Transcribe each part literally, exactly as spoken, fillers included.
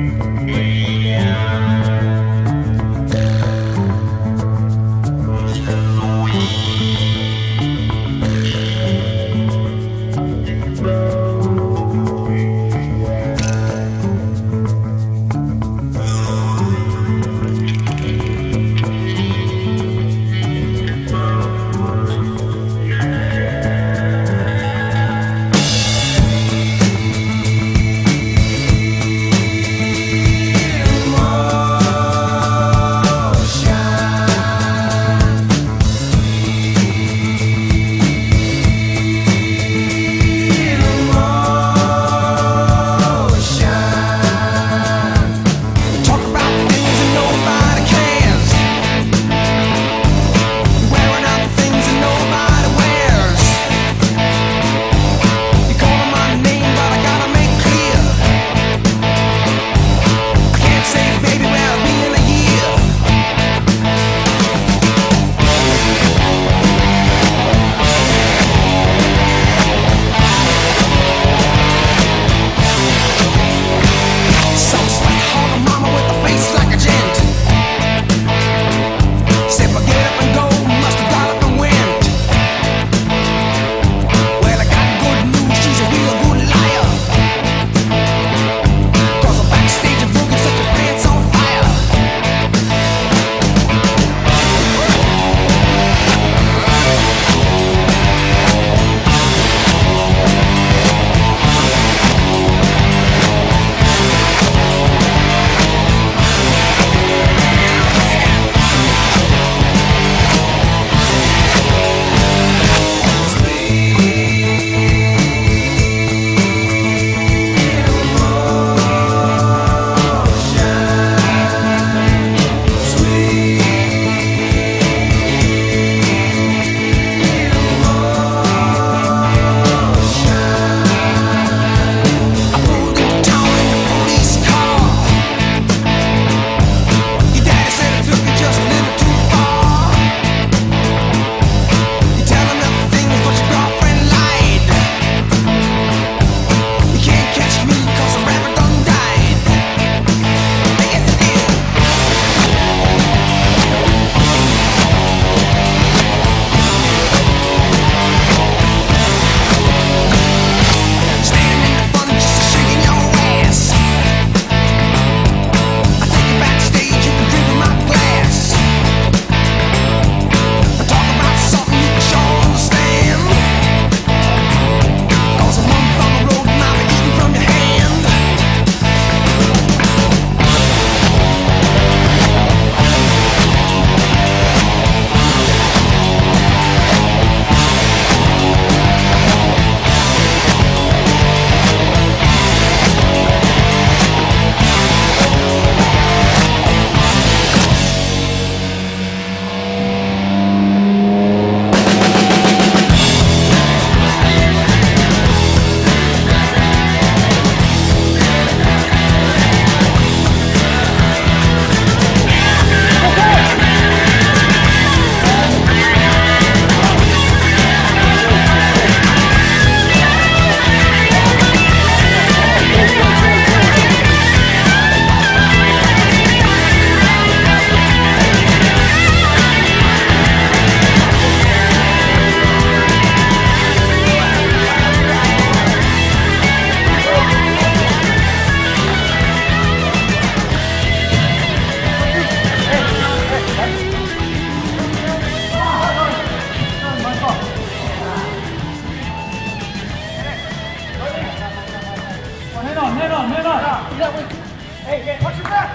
Hey, hey, watch your back!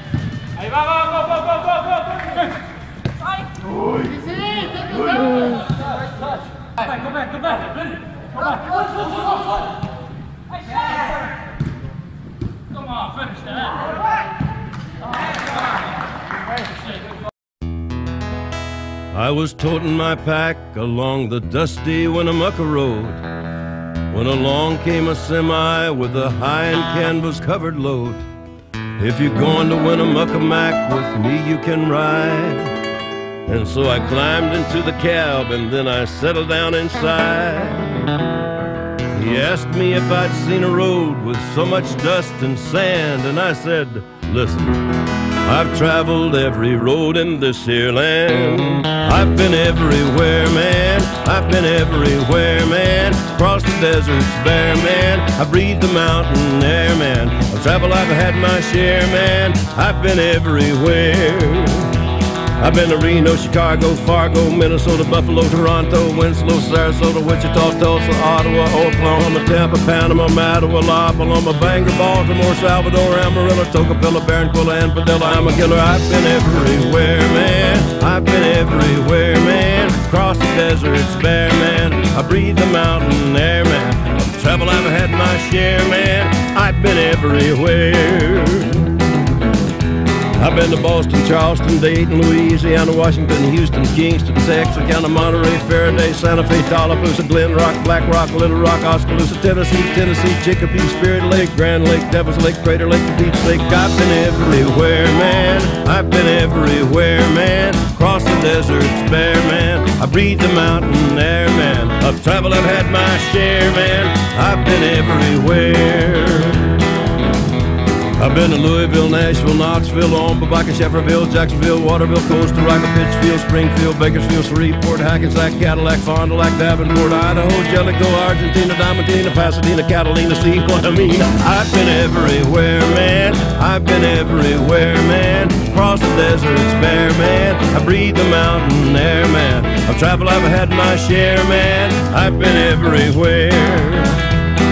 Ahí va, va, go, go, go, go, go, go! Uy! Easy! Take your time! Go back, go back, go back! Go back! Come on, finish that! I was toting my pack along the dusty Winnemucca road when along came a semi with a high and canvas covered load. If you're going to Winnemucca Mac with me, you can ride. And so I climbed into the cab and then I settled down inside. He asked me if I'd seen a road with so much dust and sand, and I said, listen, I've traveled every road in this here land. I've been everywhere, man. I've been everywhere, man. Across the deserts bare, man. I breathed the mountain air, man. I've traveled, I've had my share, man. I've been everywhere. I've been to Reno, Chicago, Fargo, Minnesota, Buffalo, Toronto, Winslow, Sarasota, Wichita, Tulsa, Ottawa, Oklahoma, Tampa, Panama, Mattawa, La Paloma, Bangor, Baltimore, Salvador, Amarillo, Tocopilla, Barranquilla, and Padilla. I'm a killer. I've been everywhere, man. I've been everywhere, man. Across the deserts bare, man. I breathe the mountain air, man. I've traveled, I've had my share, man. I've been everywhere. I've been to Boston, Charleston, Dayton, Louisiana, Washington, Houston, Kingston, Texarkana, Monterey, Faraday, Santa Fe, Tallapoosa, Glen Rock, Black Rock, Little Rock, Oskaloosa, Tennessee, Tennessee, Chicopee, Spirit Lake, Grand Lake, Devil's Lake, Crater Lake, Beach Lake. I've been everywhere, man. I've been everywhere, man. Across the deserts bare, man. I breathe the mountain air, man. I've traveled, I've had my share, man. I've been everywhere. I've been to Louisville, Nashville, Knoxville, Omaha, Shefferville, Jacksonville, Waterville, Costa Rica, Pittsfield, Springfield, Bakersfield, Shreveport, Hackensack, Cadillac, Fond du Lac, Davenport, Idaho, Jellicoe, Argentina, Diamantina, Pasadena, Catalina. See what I mean? I've been everywhere, man. I've been everywhere, man. Across the deserts bare, man. I breathe the mountain air, man. I've traveled, I've had my share, man. I've been everywhere.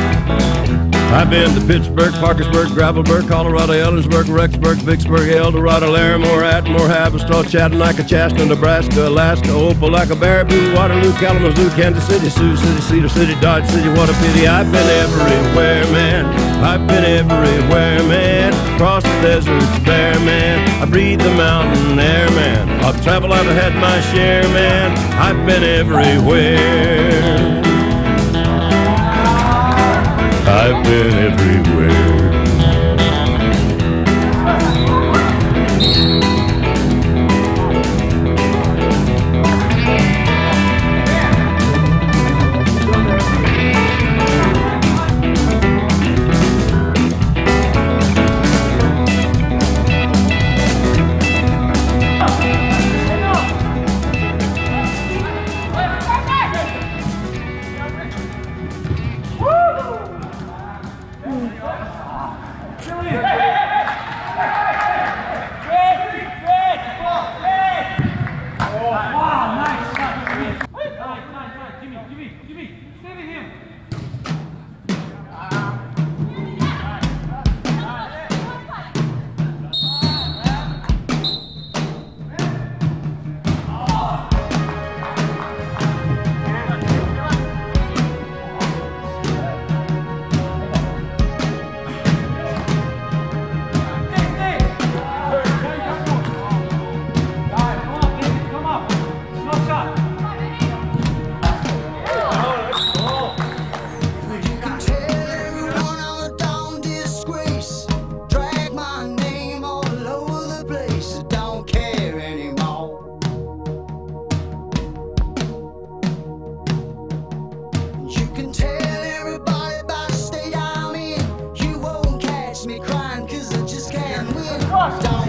I've been to Pittsburgh, Parkersburg, Gravelburg, Colorado, Ellensburg, Rexburg, Vicksburg, Eldorado, Larimore, Atmore, Haverstraw, Chattanooga, Chastity, Nebraska, Alaska, Opelika, Baraboo, Waterloo, Kalamazoo, Kansas City, Sioux City, Cedar City, Dodge City. What a pity. I've been everywhere, man. I've been everywhere, man. Across the deserts bare, man. I breathe the mountain air, man. I've traveled, I've had my share, man. I've been everywhere. I've been everywhere. Rush!